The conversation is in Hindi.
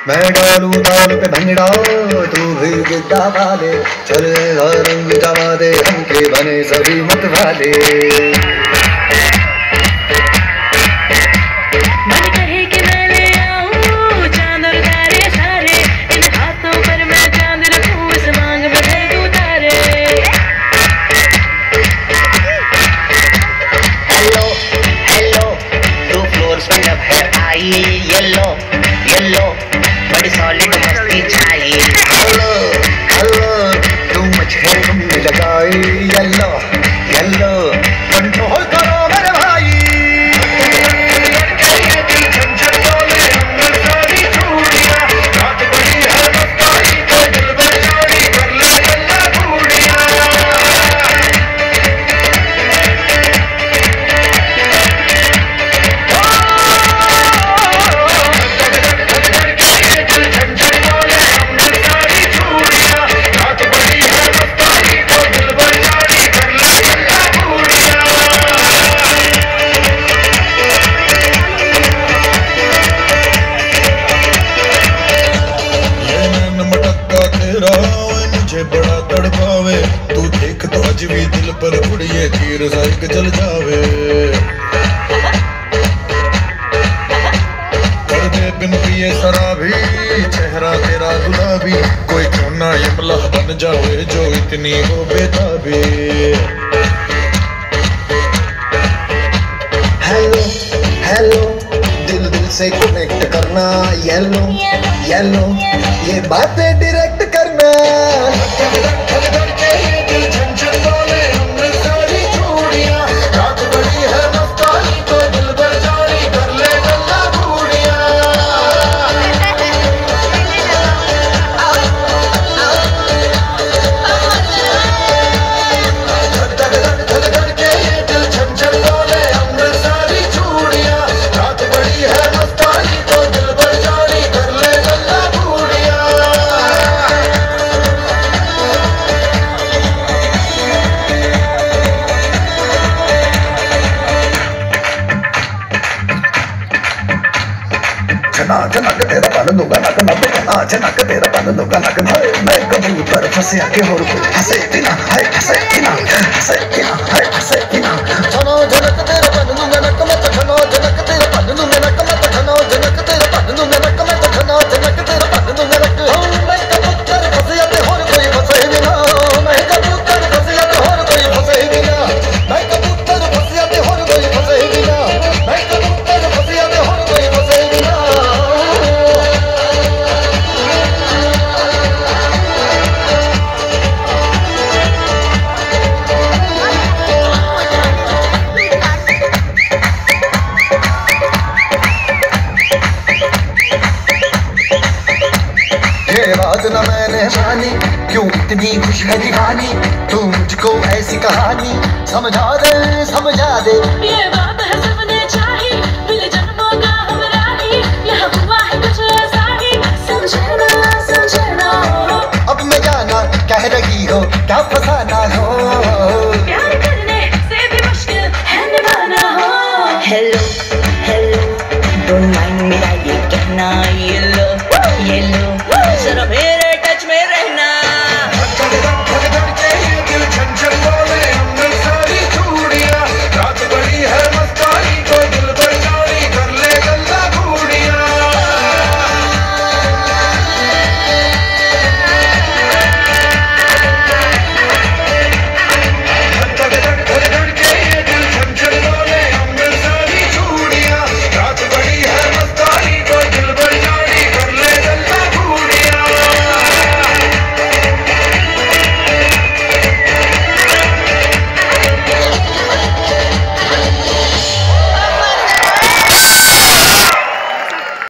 मैं डालू ताल पे भंगड़ा तू भी गिद्दा वाले, चल रंग जमा दे हमके बने सभी मत वाले। मन कहे कि मैं ले आऊं चांद और तारे सारे, इन हाथों पर मैं चांद रखूं, इस मांग में भर दूं तारे। हेलो हेलो टू फ्लोर्स पे जब है आई, येलो येलो बड़ी सॉलिड मस्ती छाई। हेलो हेलो तू मुझे तुमने लगाई, येलो येलो कंट्रोल करो मेरे भाई। बड़ा तड़पावे तू देख तो अज भी दिल पर उड़िए तीर साइक चल जावे। कर दे बिन पिए शराबी चेहरा तेरा गुलाबी, कोई क्यों ना यमला बन जावे जो इतनी हो बेताबी। हेलो हेलो दिल दिल से कनेक्ट करना, येलो येलो ये बातें डायरेक्ट करना। चनाक तेरा बन दूंगा नक नक, चनाक तेरा बन दूंगा नक। मैं कबूतर फंसे आके और कोई हंसे बिना, हाय हंसे बिना, हंसे बिना, हाय हंसे बिना। चना जनक तेरा बन दूंगा नक मत, चना जनक तेरा बन दूंगा नक मत, चना जनक तेरा बन दूंगा नक मत, चना जनक तेरा बन दूंगा नक। मैं कबूतर फंसे आके और कोई फंसे बिना, मैं कबूतर फंसे आके और कोई फंसे बिना, मैं कबूतर फंसे आके और कोई फंसे बिना, मैं कबूतर फंसे आके और कोई फंसे बिना। ये बात न मैंने मानी, क्यों इतनी खुश है दीवानी, तू मुझको ऐसी कहानी समझा दे समझा दे। ये